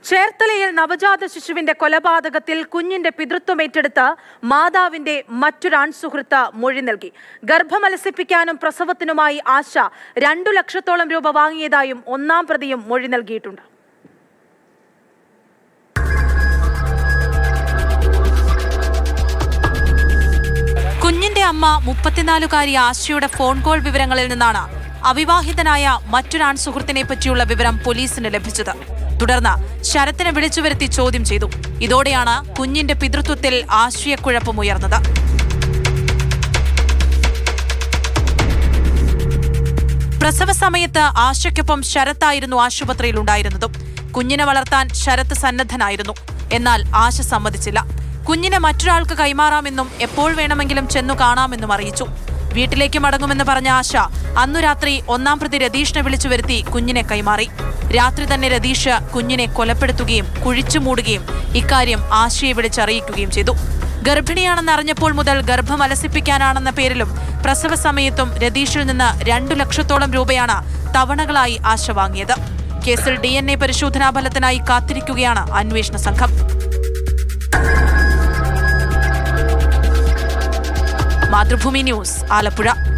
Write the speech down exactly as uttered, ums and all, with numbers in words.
ചേർത്തലയിൽ നവജാത ശിശുവിന്റെ കൊലപാതകത്തിൽ കുഞ്ഞിന്റെ പിതൃത്വം ഏറ്റെടുത്ത് മാതാവിന്റെ മറ്റൊരാൺ സുഹൃത്ത് മൊഴി നൽകി. ഗർഭമലസിപ്പിക്കാനും പ്രസവത്തിനുമായി ആശ രണ്ടു ലക്ഷത്തോളം രൂപ വാങ്ങിയതായും ഒന്നാം പ്രതിയും മൊഴി നൽകിയിട്ടുണ്ട്. കുഞ്ഞിന്റെ അമ്മ മുപ്പത്തിനാലുകാരി ആശയുടെ ഫോൺ കോൾ വിവരങ്ങളിൽ നിന്നാണ് അവിവാഹിതനായ മറ്റൊരാൺ സുഹൃത്തിനെ പറ്റിയുള്ള വിവരം പോലീസിന് ലഭിച്ചത്. തുടർന്ന് ശരത്തിനെ വിളിച്ചു വരുത്തി ചോദ്യം ചെയ്തു. ഇതോടെയാണ് കുഞ്ഞിന്റെ പിതൃത്വത്തിൽ ആശയക്കുഴപ്പമുയർന്നത്. പ്രസവ സമയത്ത് ആശയ്ക്കൊപ്പം ശരത്തായിരുന്നു ആശുപത്രിയിൽ ഉണ്ടായിരുന്നതും. കുഞ്ഞിനെ വളർത്താൻ ശരത്ത് സന്നദ്ധനായിരുന്നു. എന്നാൽ ആശ സമ്മതിച്ചില്ല. കുഞ്ഞിനെ മറ്റൊരാൾക്ക് കൈമാറാമെന്നും എപ്പോൾ വേണമെങ്കിലും ചെന്നു കാണാമെന്നും അറിയിച്ചു. വീട്ടിലേക്ക് മടങ്ങുമെന്ന് പറഞ്ഞ ആശ അന്നു രാത്രി ഒന്നാം പ്രതി രതീഷിനെ വിളിച്ചു വരുത്തി കുഞ്ഞിനെ കൈമാറി. രാത്രി തന്നെ രതീഷ് കുഞ്ഞിനെ കൊലപ്പെടുത്തുകയും കുഴിച്ചു മൂടുകയും ഇക്കാര്യം ആശയെ വിളിച്ചറിയിക്കുകയും ചെയ്തു. ഗർഭിണിയാണെന്ന് അറിഞ്ഞപ്പോൾ മുതൽ ഗർഭമലസിപ്പിക്കാനാണെന്ന പേരിലും പ്രസവ സമയത്തും രതീഷിൽ നിന്ന് രണ്ടു ലക്ഷത്തോളം രൂപയാണ് തവണകളായി ആശ വാങ്ങിയത്. കേസിൽ ഡി എൻ എ പരിശോധനാ ഫലത്തിനായി കാത്തിരിക്കുകയാണ് അന്വേഷണ സംഘം. മാതൃഭൂമി ന്യൂസ്, ആലപ്പുഴ.